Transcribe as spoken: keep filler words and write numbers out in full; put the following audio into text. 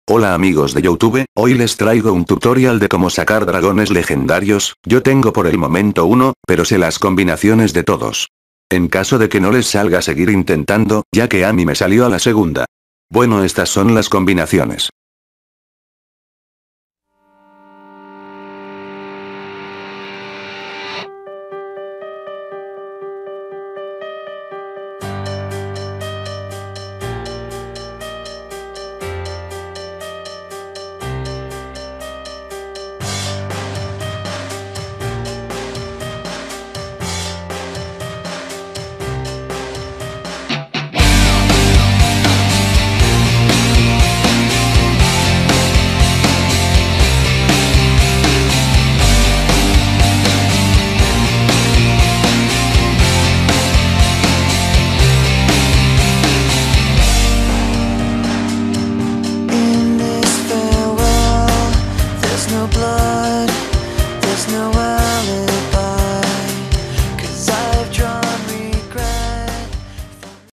Hola amigos de YouTube, hoy les traigo un tutorial de cómo sacar dragones legendarios. Yo tengo por el momento uno, pero sé las combinaciones de todos. En caso de que no les salga, seguir intentando, ya que a mí me salió a la segunda. Bueno, estas son las combinaciones. No blood, there's no alibi.